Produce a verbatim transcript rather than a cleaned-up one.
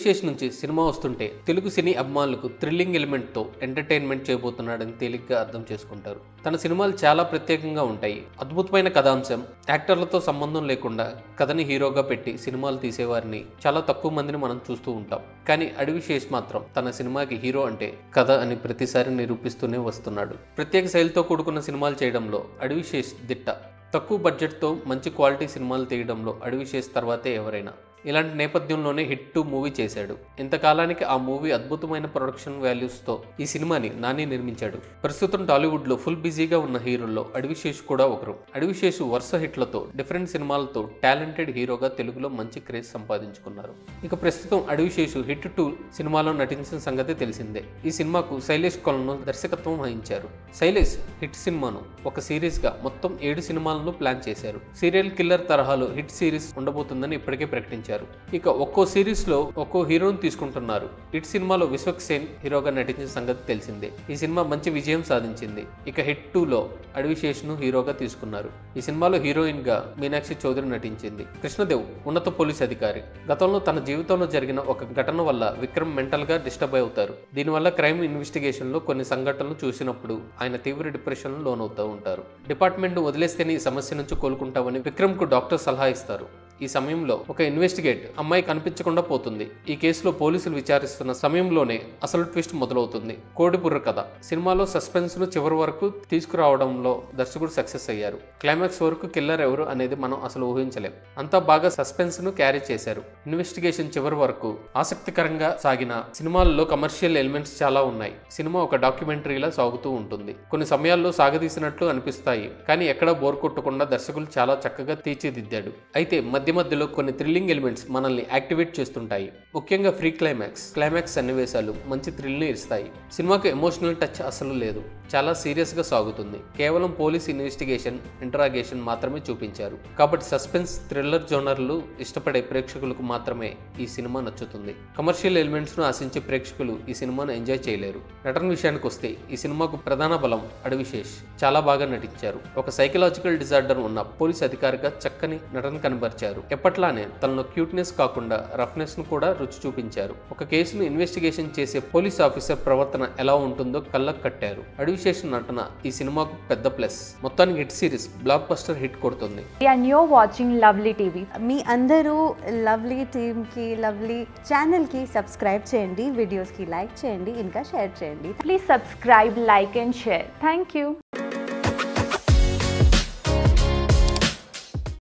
అడివిశేష్ నుంచి సినిమా వస్తుంటే తెలుగు సినీ అభిమానులకు థ్రిల్లింగ్ ఎలిమెంట్ తో ఎంటర్టైన్మెంట్ చేయబోతున్నాడని తేలిగ్గా అర్థం చేసుకుంటారు. తన సినిమాలు చాలా ప్రత్యేకంగా ఉంటాయి. అద్భుతమైన కథాంశం, యాక్టర్లతో సంబంధం లేకుండా కథని హీరోగా పెట్టి సినిమాలు తీసేవారిని చాలా తక్కువ మందిని మనం చూస్తూ ఉంటాం. కానీ అడివిశేష్ మాత్రం తన సినిమాకి హీరో అంటే కథ అని ప్రతిసారి నిరూపిస్తూనే వస్తున్నాడు. ప్రత్యేక శైలితో కూడుకున్న సినిమాలు చేయడంలో అడివిశేష్ దిట్ట. తక్కువ బడ్జెట్తో మంచి క్వాలిటీ సినిమాలు తీయడంలో అడివిశేష్ తర్వాతే ఎవరైనా. ఇలాంటి నేపథ్యంలోనే హిట్ టూ మూవీ చేశాడు. ఇంతకాలానికి ఆ మూవీ అద్భుతమైన ప్రొడక్షన్ వాల్యూస్తో ఈ సినిమాని నాని నిర్మించాడు. ప్రస్తుతం టాలీవుడ్లో ఫుల్ బిజీగా ఉన్న హీరోల్లో అడివిశేష్ కూడా ఒకరు. అడివిశేష్ వరుస హిట్లతో డిఫరెంట్ సినిమాలతో టాలెంటెడ్ హీరోగా తెలుగులో మంచి క్రేజ్ సంపాదించుకున్నారు. ఇక ప్రస్తుతం అడివిశేష్ హిట్ టూ సినిమాలో నటించిన సంగతి తెలిసిందే. ఈ సినిమాకు శైలేష్ కొలను దర్శకత్వం వహించారు. శైలేష్ హిట్ సినిమాను ఒక సిరీస్ గా మొత్తం ఏడు సినిమాలను ప్లాన్ చేశారు. సీరియల్ కిల్లర్ తరహాలో హిట్ సిరీస్ ఉండబోతుందని ఇప్పటికే ప్రకటించారు. ఇక ఒక్కో సిరీస్ లో ఒక్కో హీరోని తీసుకుంటున్నారు. హిట్ సినిమాలో విశ్వక్ సేన్ హీరోగా నటించిన సంగతి తెలిసిందే. ఈ సినిమా మంచి విజయం సాధించింది. ఇక హిట్ టూ లో అడివిశేష్ ను హీరోగా తీసుకున్నారు. ఈ సినిమాలో హీరోయిన్ గా మీనాక్షి చౌదరి నటించింది. కృష్ణదేవ్ ఉన్నత పోలీస్ అధికారి. గతంలో తన జీవితంలో జరిగిన ఒక ఘటన వల్ల విక్రమ్ మెంటల్ గా డిస్టర్బ్ అవుతారు. దీనివల్ల క్రైమ్ ఇన్వెస్టిగేషన్ లో కొన్ని సంఘటనలు చూసినప్పుడు ఆయన తీవ్ర డిప్రెషన్ లోనవుతూ ఉంటారు. డిపార్ట్మెంట్ ను వదిలేస్తేనే ఈ సమస్య నుంచి కోలుకుంటామని విక్రమ్ కు డాక్టర్ సలహా ఇస్తారు. ఈ సమయంలో ఒక ఇన్వెస్టిగేట్ అమ్మాయి కనిపించకుండా పోతుంది. ఈ కేసులో పోలీసులు విచారిస్తున్న సమయంలోనే అసలు ట్విస్ట్ మొదలవుతుంది. కోడిపుర్ర కథ. సినిమాలో సస్పెన్స్ ను చివరి వరకు తీసుకురావడంలో దర్శకుడు సక్సెస్ అయ్యారు. క్లైమాక్స్ వరకు కిల్లర్ ఎవరు అనేది మనం అసలు ఊహించలేం. అంతా బాగా సస్పెన్స్ ను క్యారీ చేశారు. ఇన్వెస్టిగేషన్ చివరి వరకు ఆసక్తికరంగా సాగిన సినిమాల్లో కమర్షియల్ ఎలిమెంట్స్ చాలా ఉన్నాయి. సినిమా ఒక డాక్యుమెంటరీలా సాగుతూ ఉంటుంది. కొన్ని సమయాల్లో సాగదీసినట్లు అనిపిస్తాయి, కానీ ఎక్కడా బోర్ కొట్టకుండా దర్శకులు చాలా చక్కగా తీర్చిదిద్దాడు. అయితే మధ్య మధ్యలో కొన్ని థ్రిల్లింగ్ ఎలిమెంట్స్ మనల్ని యాక్టివేట్ చేస్తుంటాయి. ముఖ్యంగా ఫ్రీ క్లైమాక్స్ క్లైమాక్స్ సన్నివేశాలు మంచి థ్రిల్ ని ఇస్తాయి. సినిమాకు ఎమోషనల్ టచ్ అసలు లేదు. చాలా సీరియస్ గా సాగుతుంది. కేవలం పోలీస్ ఇన్వెస్టిగేషన్, ఇంటరాగేషన్ మాత్రమే చూపించారు. కాబట్టి సస్పెన్స్, థ్రిల్లర్ జోనర్లు ఇష్టపడే ప్రేక్షకులకు మాత్రమే ఈ సినిమా నచ్చుతుంది. కమర్షియల్ ఎలిమెంట్స్ ను ఆశించే ప్రేక్షకులు ఈ సినిమాను ఎంజాయ్ చేయలేరు. నటన విషయానికి వస్తే ఈ సినిమాకు ప్రధాన బలం అడివిశేష్. చాలా బాగా నటించారు. ఒక సైకలాజికల్ డిజార్డర్ ఉన్న పోలీస్ అధికారిగా చక్కని నటన కనబరిచారు. ఎప్పట్లానే తనలో క్యూట్నెస్ కాకుండా రఫ్నెస్ ను కూడా రుచి చూపించారు. ఒక కేసును ఇన్వెస్టిగేషన్ చేసే పోలీస్ ఆఫీసర్ ప్రవర్తన ఎలా ఉంటుందో కళ్ళకు కట్టారు. అడివిశేష్ నటన ఈ సినిమాకు పెద్ద ప్లస్. మొత్తానికి hit series blockbuster hit కొడుతుంది. And you're watching Lovely TV. మీ అందరూ లవ్లీ టీమ్ కి, లవ్లీ ఛానల్ కి సబ్స్క్రైబ్ చేయండి, వీడియోస్ కి లైక్ చేయండి, ఇంకా షేర్ చేయండి. Please subscribe, like and share. Thank you.